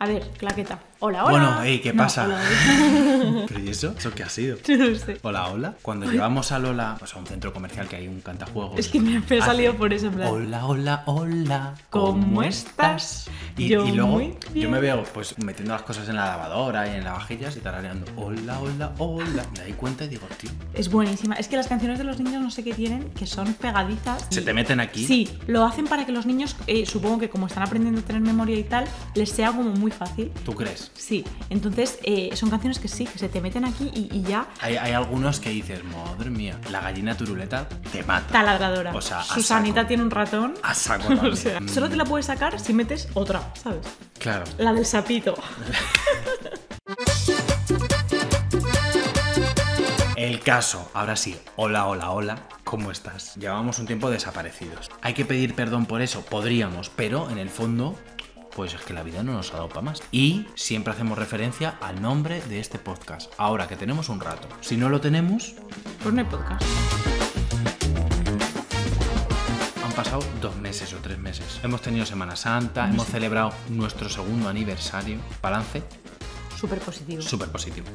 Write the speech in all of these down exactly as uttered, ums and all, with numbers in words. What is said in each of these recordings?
A ver, claqueta. Hola, hola. Bueno, hey, ¿qué No, pasa? hola. ¿Pero y eso? ¿Eso qué ha sido? No lo sé. Hola, hola. Cuando llevamos a Lola pues, a un centro comercial que hay un cantajuegos. Es que me ha salido hace, por eso, en plan. Hola, hola, hola. ¿Cómo ¿Cómo estás? estás? Y, Yo y luego muy bien. yo me veo pues metiendo las cosas en la lavadora y en lavavajillas y tarareando. Hola, hola, hola. Me doy cuenta y digo, tío. Es buenísima. Es que las canciones de los niños no sé qué tienen, que son pegadizas. ¿Se y- te meten aquí? Sí, lo hacen para que los niños, eh, supongo que como están aprendiendo a tener memoria y tal, les sea como muy fácil. ¿Tú crees? Sí, entonces eh, son canciones que sí, que se te meten aquí y, y ya. Hay, hay algunos que dices, madre mía, la gallina turuleta te mata. Taladradora. O sea, a Susanita saco. tiene un ratón. A saco también. O sea, Mm, solo te la puedes sacar si metes otra, ¿sabes? Claro. La del sapito. El caso, ahora sí, hola, hola, hola, ¿cómo estás? Llevábamos un tiempo desaparecidos. ¿Hay que pedir perdón por eso? Podríamos, pero en el fondo, pues es que la vida no nos ha dado para más. Y siempre hacemos referencia al nombre de este podcast, ahora que tenemos un rato. Si no lo tenemos, Pues no hay podcast. han pasado dos meses o tres meses. Hemos tenido Semana Santa, No hemos sé. celebrado nuestro segundo aniversario. Balance, Súper positivo. súper positivo.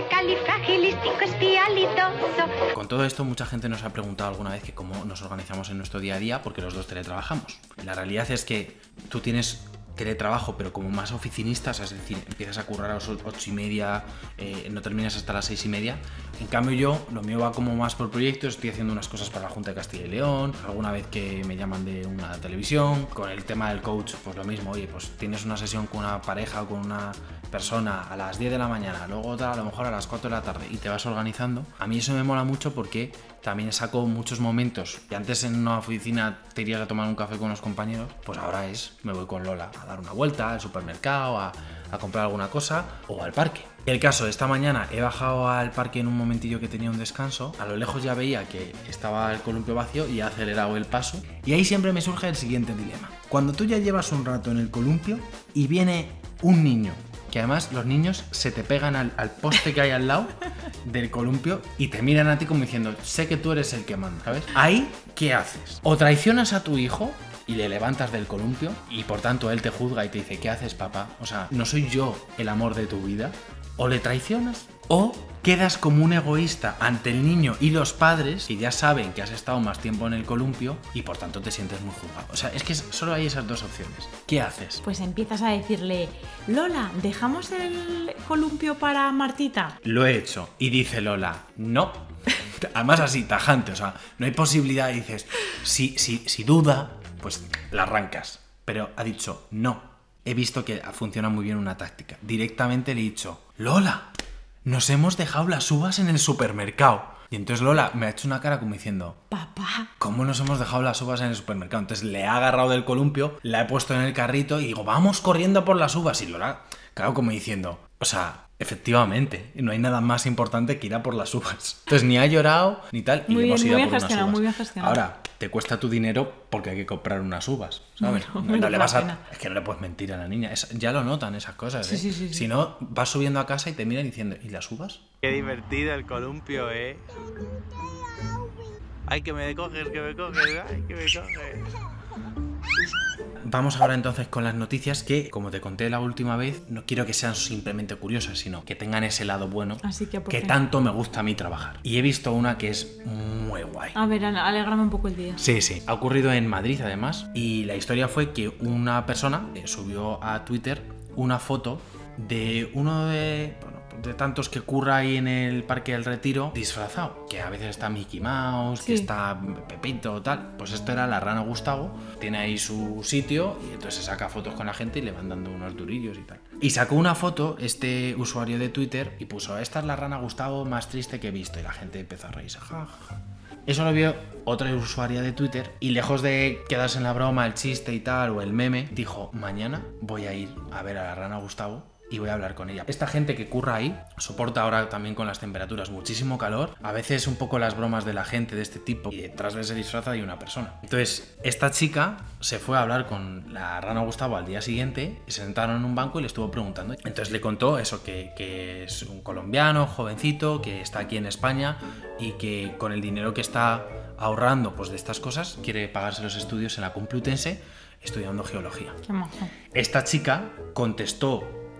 Supercalifragilisticoespialidoso. Con todo esto, mucha gente nos ha preguntado alguna vez que cómo nos organizamos en nuestro día a día porque los dos teletrabajamos. La realidad es que tú tienes teletrabajo, pero como más oficinistas, es decir, empiezas a currar a las ocho y media, eh, no terminas hasta las seis y media. En cambio yo, lo mío va como más por proyectos, estoy haciendo unas cosas para la Junta de Castilla y León, alguna vez que me llaman de una televisión, con el tema del coach, pues lo mismo, oye, pues tienes una sesión con una pareja o con una persona a las diez de la mañana, luego otra a lo mejor a las cuatro de la tarde y te vas organizando. A mí eso me mola mucho porque también saco muchos momentos que antes en una oficina te irías a tomar un café con los compañeros, pues ahora es, me voy con Lola a dar una vuelta al supermercado, a, a comprar alguna cosa o al parque. El caso, esta mañana he bajado al parque en un momentillo que tenía un descanso, a lo lejos ya veía que estaba el columpio vacío y he acelerado el paso y ahí siempre me surge el siguiente dilema. Cuando tú ya llevas un rato en el columpio y viene un niño, que además los niños se te pegan al, al poste que hay al lado del columpio y te miran a ti como diciendo, sé que tú eres el que manda, ¿sabes? Ahí, ¿qué haces? O traicionas a tu hijo y le levantas del columpio y por tanto él te juzga y te dice, ¿qué haces, papá? O sea, ¿no soy yo el amor de tu vida? O le traicionas o quedas como un egoísta ante el niño y los padres que ya saben que has estado más tiempo en el columpio y por tanto te sientes muy juzgado. O sea, es que solo hay esas dos opciones. ¿Qué haces? Pues empiezas a decirle, Lola, ¿dejamos el columpio para Martita? Lo he hecho. Y dice Lola, no. Además así, tajante, o sea, no hay posibilidad. Y dices, si, si, si duda, pues la arrancas. Pero ha dicho, no. He visto que funciona muy bien una táctica. Directamente le he dicho, Lola, nos hemos dejado las uvas en el supermercado. Y entonces Lola me ha hecho una cara como diciendo, Papá. ¿cómo nos hemos dejado las uvas en el supermercado? Entonces le he agarrado del columpio, la he puesto en el carrito y digo, vamos corriendo por las uvas. Y Lola, claro, como diciendo, o sea, efectivamente, no hay nada más importante que ir a por las uvas. Entonces ni ha llorado ni tal y Muy hemos bien, ido muy a bien por unas gestionado, uvas. muy bien gestionado. Ahora, te cuesta tu dinero porque hay que comprar unas uvas, ¿sabes? Bueno, no, merece no le la vas a... pena. Es que no le puedes mentir a la niña. Es- ya lo notan esas cosas, Sí, ¿eh? sí, sí, sí. Si no, vas subiendo a casa y te miran diciendo, ¿y las uvas? Qué divertido el columpio, eh. Ay, que me coges, que me coges, ay, que me coges. Vamos ahora entonces con las noticias que, como te conté la última vez, no quiero que sean simplemente curiosas, sino que tengan ese lado bueno Así que, ¿por que qué? tanto me gusta a mí trabajar. Y he visto una que es muy guay. A ver, alégrame un poco el día. Sí, sí. Ha ocurrido en Madrid, además. Y la historia fue que una persona eh, subió a Twitter una foto de uno de, bueno, de tantos que curra ahí en el Parque del Retiro disfrazado. Que a veces está Mickey Mouse, que Sí. está Pepito, tal. Pues esto era la rana Gustavo. Tiene ahí su sitio y entonces se saca fotos con la gente y le van dando unos durillos y tal. Y sacó una foto este usuario de Twitter y puso, esta es la rana Gustavo más triste que he visto. Y la gente empezó a reírse. Ja, ja, ja. Eso lo vio otra usuaria de Twitter y lejos de quedarse en la broma, el chiste y tal, o el meme, dijo, mañana voy a ir a ver a la rana Gustavo y voy a hablar con ella. Esta gente que curra ahí soporta ahora también con las temperaturas muchísimo calor, a veces un poco las bromas de la gente de este tipo y detrás de ese disfraz hay una persona. Entonces, esta chica se fue a hablar con la rana Gustavo al día siguiente y se sentaron en un banco y le estuvo preguntando. Entonces le contó eso, que, que es un colombiano, jovencito, que está aquí en España y que con el dinero que está ahorrando pues de estas cosas quiere pagarse los estudios en la Complutense estudiando geología. Qué majo. Esta chica contestó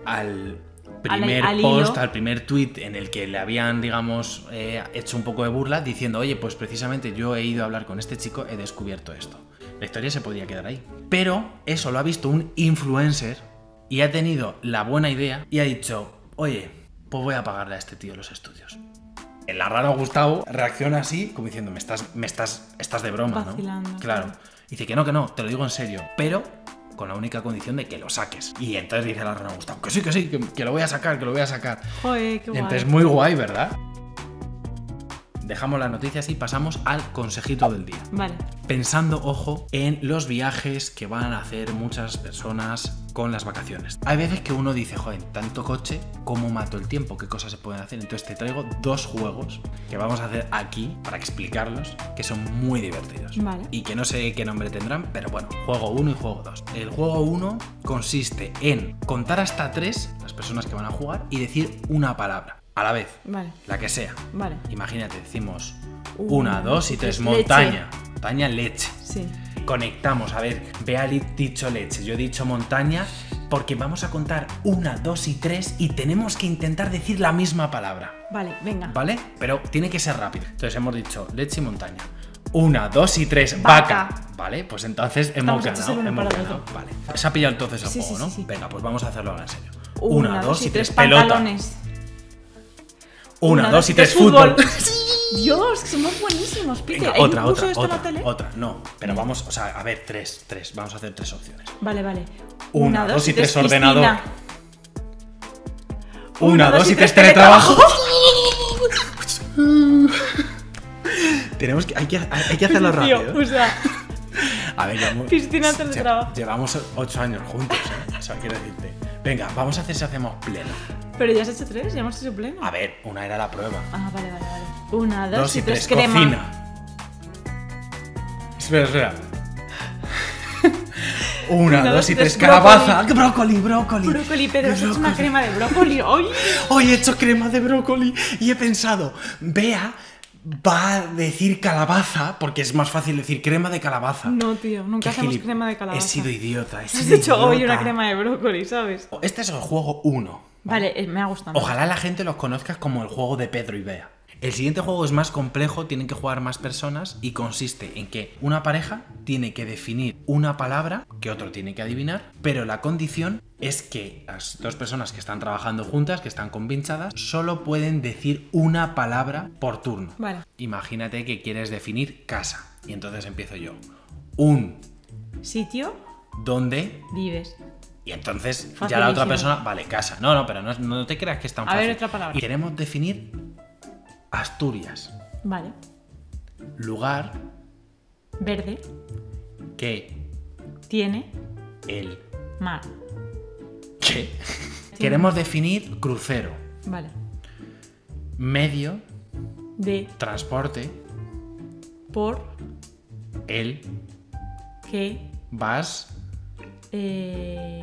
al primer al, al post, hilo. al primer tweet en el que le habían, digamos, eh, hecho un poco de burla, diciendo, oye, pues precisamente yo he ido a hablar con este chico, he descubierto esto. La historia se podría quedar ahí. Pero eso lo ha visto un influencer y ha tenido la buena idea y ha dicho, oye, pues voy a pagarle a este tío los estudios. El raro Gustavo reacciona así, como diciendo, me estás, me estás, estás de broma, Vacilando, ¿no? Claro. claro. Dice que no, que no, te lo digo en serio, pero con la única condición de que lo saques. Y entonces dice la rana Gustavo, que sí, que sí, que, que lo voy a sacar, que lo voy a sacar. Joder, qué guay. Entonces muy guay, ¿verdad? Dejamos las noticias y pasamos al consejito del día. Vale. Pensando, ojo, en los viajes que van a hacer muchas personas con las vacaciones. Hay veces que uno dice, joder, tanto coche, ¿cómo mato el tiempo? ¿Qué cosas se pueden hacer? Entonces te traigo dos juegos que vamos a hacer aquí para explicarlos, que son muy divertidos. Vale. Y que no sé qué nombre tendrán, pero bueno, juego uno y juego dos. El juego uno consiste en contar hasta tres, las personas que van a jugar, y decir una palabra a la vez. Vale. La que sea. Vale. Imagínate, decimos Una, una, dos y tres, leche. montaña. Montaña, leche. Sí. Conectamos, a ver, Bea ha dicho leche, yo he dicho montaña, porque vamos a contar una, dos y tres y tenemos que intentar decir la misma palabra, Vale, venga. ¿vale? Pero tiene que ser rápido. Entonces hemos dicho leche y montaña. Una, dos y tres, Vaca. vaca. Vale, pues entonces hemos Estamos hechos ganado. el uno Hemos para el ganado. otro. Vale. Se ha pillado entonces el Sí, juego, sí, ¿no? sí, sí. Venga, pues vamos a hacerlo ahora en serio. Una, Una, dos y tres, pelota. pantalones. Una, dos y tres, fútbol. Dios, que somos buenísimos, Pite. Venga, ¿Hay otra, un curso otra, de esto en otra, la tele? otra, no, pero vamos, o sea, a ver, tres, tres, vamos a hacer tres opciones. Vale, vale. Una, dos y tres, Cristina. ordenador. Una, dos y tres, teletrabajo. Tenemos que, hay que, hay que hacerlo rápido. Tío, o sea, A ver, llevamos, Cristina, lle- teletrabajo. Llevamos ocho años juntos, ¿eh? O sea, quiero decirte. Venga, vamos a hacer si hacemos pleno. pero ya has hecho tres, ya hemos hecho pleno. A ver, una era la prueba. Ah, vale, vale, vale. Una, dos, Dos y y tres, tres, crema. cocina. Espera, espera. Una, Una, dos y tres, brócoli. calabaza. Brócoli, brócoli. Brócoli, pero has hecho una Brócoli. crema de brócoli. ¡Ay! Hoy he hecho crema de brócoli y he pensado, Bea va a decir calabaza porque es más fácil decir crema de calabaza. No, tío, nunca Qué hacemos gilip- crema de calabaza. He sido idiota, he Has sido hecho hoy una idiota. crema de brócoli, ¿sabes? Este es el juego uno. Vale, eh, me ha gustado. Ojalá la gente los conozca como el juego de Pedro y Bea. El siguiente juego es más complejo, tienen que jugar más personas y consiste en que una pareja tiene que definir una palabra que otro tiene que adivinar, pero la condición es que las dos personas que están trabajando juntas, que están convinchadas, solo pueden decir una palabra por turno. Vale. Imagínate que quieres definir casa y entonces empiezo yo. Un, Sitio, ¿dónde? vives. Y entonces ya la otra Facilísimo. persona, vale, casa. No, no, pero no, no te creas que es tan A fácil. ver, otra palabra. Y queremos definir Asturias, Vale. lugar Verde, que tiene, el mar. ¿Qué? Queremos definir crucero, Vale. medio, De, transporte, por, el, que, vas eh,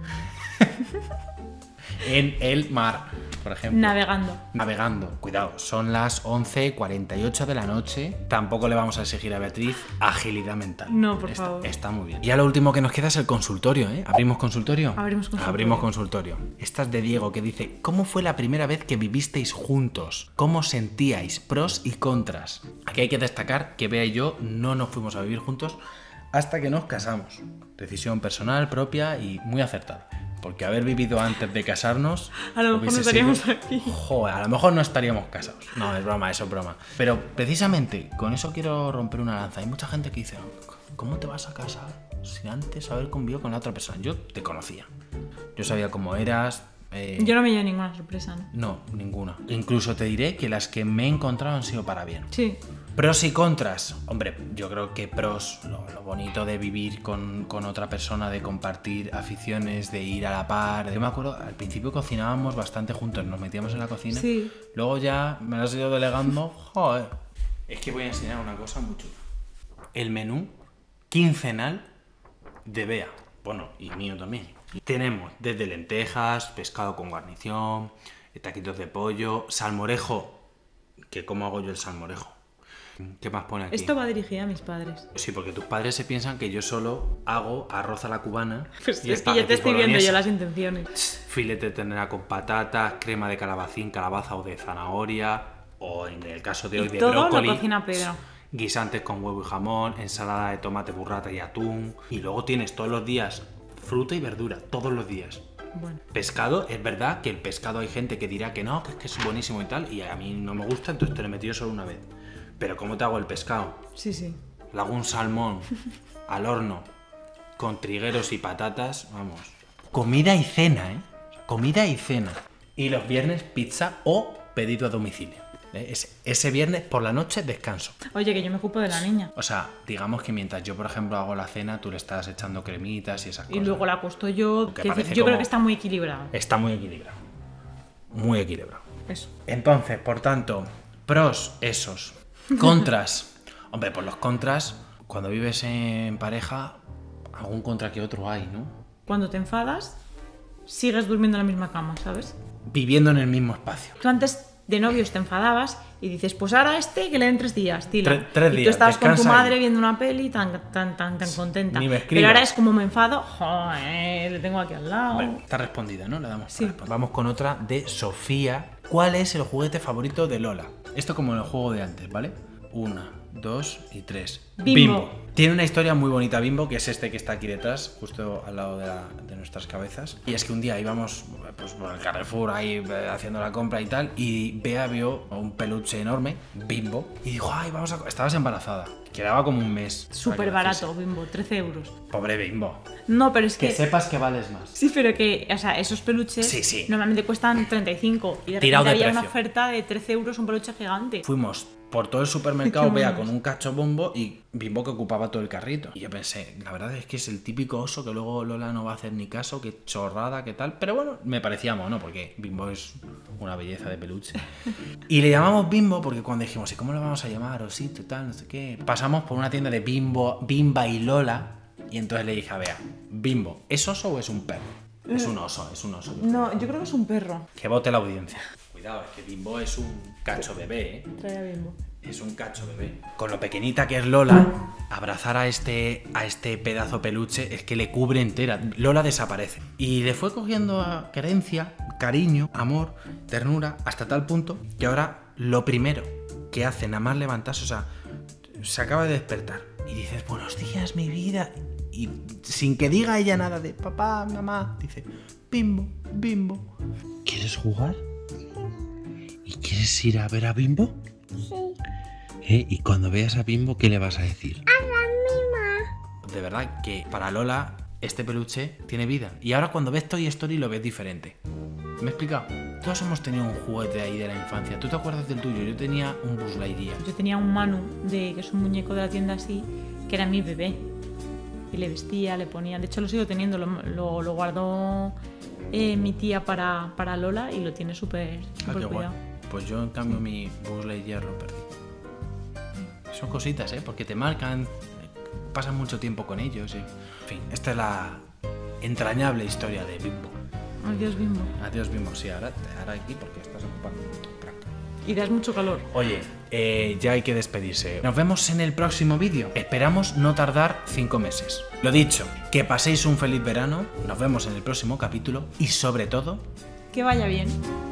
en el mar, por ejemplo. navegando. Navegando. Cuidado, son las once cuarenta y ocho de la noche. Tampoco le vamos a exigir a Beatriz agilidad mental. No, por está, favor. Está muy bien. Y ya lo último que nos queda es el consultorio, ¿eh? ¿Abrimos consultorio? Abrimos consultorio. Abrimos consultorio. Esta es de Diego, que dice: ¿cómo fue la primera vez que vivisteis juntos? ¿Cómo sentíais? Pros y contras. Aquí hay que destacar que Bea y yo no nos fuimos a vivir juntos hasta que nos casamos. Decisión personal, propia y muy acertada. Porque haber vivido antes de casarnos... A lo mejor hubiese no estaríamos sido- aquí. Joder, a lo mejor no estaríamos casados. No, es broma, eso es broma. Pero precisamente con eso quiero romper una lanza. Hay mucha gente que dice: ¿cómo te vas a casar sin antes haber convivido con la otra persona? Yo te conocía. Yo sabía cómo eras. eh, Yo no me llevo ninguna sorpresa, ¿no? No, ninguna. Incluso te diré que las que me he encontrado han sido para bien. Sí. Pros y contras. Hombre, yo creo que pros, lo, lo bonito de vivir con, con otra persona, de compartir aficiones, de ir a la par. Yo me acuerdo, al principio cocinábamos bastante juntos, nos metíamos en la cocina. Sí. Luego ya me lo has ido delegando. Joder. Es que voy a enseñar una cosa muy chula. El menú quincenal de Bea. Bueno, y mío también. Tenemos desde lentejas, pescado con guarnición, taquitos de pollo, salmorejo. Que ¿cómo hago yo el salmorejo? ¿Qué más pone aquí? Esto va dirigido a mis padres. Sí, porque tus padres se piensan que yo solo hago arroz a la cubana. Pues y es que ya te estoy viendo yo las intenciones. Filete de ternera con patatas, crema de calabacín, calabaza o de zanahoria, o en el caso de hoy Y de todo brócoli. lo cocina Pedro. Guisantes con huevo y jamón, ensalada de tomate, burrata y atún. Y luego tienes todos los días fruta y verdura, todos los días. Bueno, Pescado, es verdad que el pescado hay gente que dirá que no, que es que es buenísimo y tal, y a mí no me gusta, entonces te lo he metido solo una vez. Pero ¿cómo te hago el pescado? sí, sí. Le hago un salmón al horno con trigueros y patatas, vamos. Comida y cena, ¿eh? Comida y cena. Y los viernes pizza o pedido a domicilio. ¿eh? Ese, ese viernes por la noche descanso. Oye, que yo me ocupo de la niña. O sea, digamos que mientras yo, por ejemplo, hago la cena, tú le estás echando cremitas y esas Y cosas. luego la acuesto yo. Que que parece yo creo como- que está muy equilibrado. Está muy equilibrado. Muy equilibrado. Eso. Entonces, por tanto, pros, esos. Contras. Hombre, pues los contras, cuando vives en pareja, algún contra que otro hay, ¿no? Cuando te enfadas, sigues durmiendo en la misma cama, ¿sabes? Viviendo en el mismo espacio. Tú antes de novios te enfadabas y dices, pues ahora este que le den tres días, tila. Tre- tres y tú días, estabas con tu descansa madre ahí. viendo una peli tan, tan, tan, tan contenta. Ni me Pero escribas. ahora es como me enfado, joder, le tengo aquí al lado. Bueno, está respondida, ¿no? Le damos Sí. para responder. Vamos con otra de Sofía. ¿Cuál es el juguete favorito de Lola? Esto como en el juego de antes, ¿vale? Una, dos y tres. Bimbo. Tiene una historia muy bonita Bimbo, que es este que está aquí detrás, justo al lado de, la- de nuestras cabezas. Y es que un día íbamos pues, por el Carrefour ahí eh, haciendo la compra y tal, y Bea vio un peluche enorme, Bimbo, y dijo, ay, vamos a... co-". Estabas embarazada. Quedaba como un mes. para Súper que barato, naciese. Bimbo, trece euros. Pobre Bimbo. No, pero es Que que... sepas que vales más. Sí, pero que, o sea, esos peluches Sí, sí. normalmente cuestan treinta y cinco. Y de Tirado repente de había una precio. oferta de trece euros un peluche gigante. Fuimos por todo el supermercado, Qué Bea monos. con un cacho bombo y Bimbo que ocupaba todo el carrito. Y yo pensé, la verdad es que es el típico oso que luego Lola no va a hacer ni caso, qué chorrada, qué tal. Pero bueno, me parecía mono porque Bimbo es una belleza de peluche. Y le llamamos Bimbo porque cuando dijimos, ¿y cómo lo vamos a llamar? Osito, tal, no sé qué. Pasamos por una tienda de Bimbo, Bimba y Lola. Y entonces le dije a Bea, Bimbo, ¿es oso o es un perro? Es un oso, es un oso. No, yo creo que es un perro. Que vote la audiencia. Cuidado, es que Bimbo es un cacho bebé, ¿eh? Trae a Bimbo. Es un cacho bebé. Con lo pequeñita que es Lola, abrazar a este, a este pedazo peluche es que le cubre entera. Lola desaparece. Y le fue cogiendo a querencia, cariño, amor, ternura, hasta tal punto que ahora lo primero que hace nada más levantarse, o sea, se acaba de despertar. Y dices, buenos días, mi vida. Y sin que diga ella nada de papá, mamá, dice, Bimbo, Bimbo. ¿Quieres jugar? ¿Y quieres ir a ver a Bimbo? ¿Eh? Y cuando veas a Bimbo, ¿qué le vas a decir? ¡A la misma! De verdad que para Lola este peluche tiene vida. Y ahora cuando ves Toy Story lo ves diferente. ¿Me he explicado? Todos hemos tenido un juguete ahí de la infancia. ¿Tú te acuerdas del tuyo? Yo tenía un Buzz Lightyear. Yo tenía un Manu, de, que es un muñeco de la tienda así, que era mi bebé. Y le vestía, le ponía... De hecho, lo sigo teniendo. Lo, lo, lo guardó eh, mi tía para, para Lola y lo tiene súper Ah, súper qué guay. cuidado. Pues yo en cambio mi Buzz Lightyear lo perdí. Son cositas, ¿eh? Porque te marcan, pasan mucho tiempo con ellos. Y... En fin, esta es la entrañable historia de Bimbo. Adiós, Bimbo. Adiós, Bimbo. Sí, ahora, ahora aquí porque estás ocupando tu plato. Y das mucho calor. Oye, eh, ya hay que despedirse. Nos vemos en el próximo vídeo. Esperamos no tardar cinco meses. Lo dicho, que paséis un feliz verano. Nos vemos en el próximo capítulo y sobre todo... Que vaya bien.